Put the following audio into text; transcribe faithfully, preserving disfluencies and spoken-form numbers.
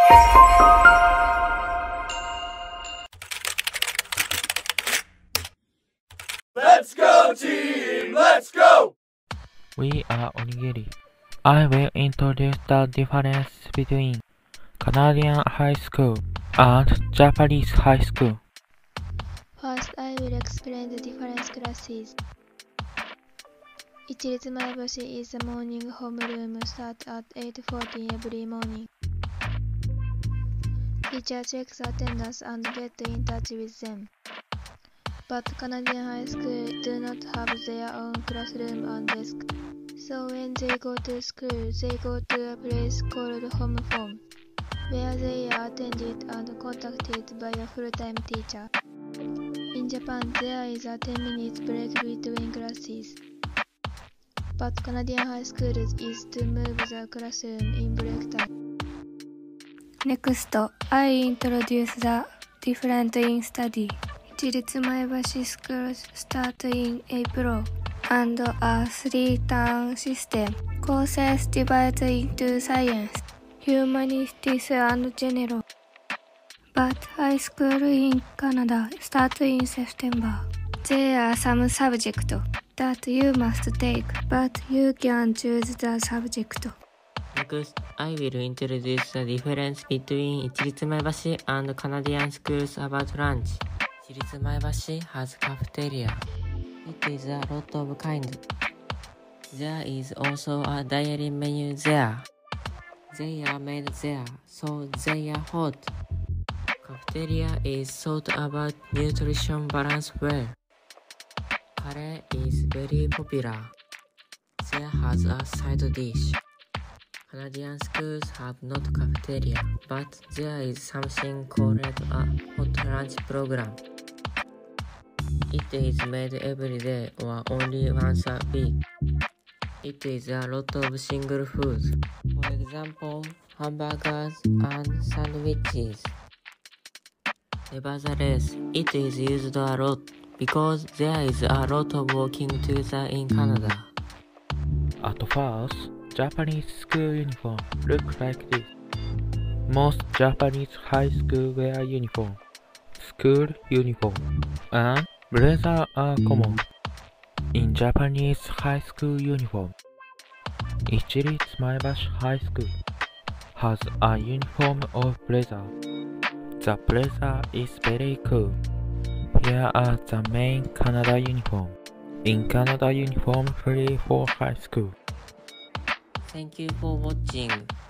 Let's go team! Let's go! We are Onigiri. I will introduce the difference between Canadian high school and Japanese high school. First, I will explain the different classes. Ichiritsu Maebashi is a morning homeroom start at eight forty every morning. Teacher checks attendance and get in touch with them. But Canadian high school do not have their own classroom and desk. So when they go to school, they go to a place called home phone, where they are attended and contacted by a full-time teacher. In Japan, there is a ten minutes break between classes. But Canadian high school is to move the classroom in break time. Next, I introduce the difference in study. Ichiritsu Maebashi schools start in April and a three-term system. Courses divided into science, humanities and general. But high school in Canada starts in September. There are some subjects that you must take, but you can choose the subject. Next, I will introduce the difference between Ichiritsu Maebashi and Canadian schools about lunch. Ichiritsu Maebashi has cafeteria. It is a lot of kind. There is also a diary menu there. They are made there, so they are hot. Cafeteria is thought about nutrition balance well. Curry is very popular. There has a side dish. Canadian schools have not cafeteria, but there is something called a hot lunch program. It is made every day or only once a week. It is a lot of single foods, for example, hamburgers and sandwiches. Nevertheless, it is used a lot because there is a lot of walking together in Canada. At first, Japanese school uniform look like this. Most Japanese high school wear uniform, school uniform, and blazer are common. In Japanese high school uniform, Ichiritsu Maebashi High School has a uniform of blazer. The blazer is very cool. Here are the main Canada uniform. In Canada uniform free for high school. Thank you for watching.